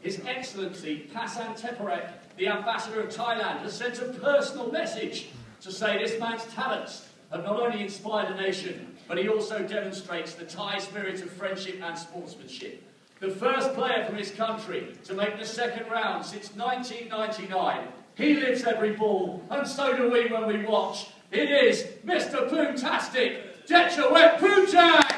His Excellency Pasan Teparek, the Ambassador of Thailand, has sent a personal message to say this man's talents have not only inspired a nation, but he also demonstrates the Thai spirit of friendship and sportsmanship. The first player from his country to make the second round since 1999. He lives every ball, and so do we when we watch. It is Mr. Poomtastic, Dechawat Poomjaeng!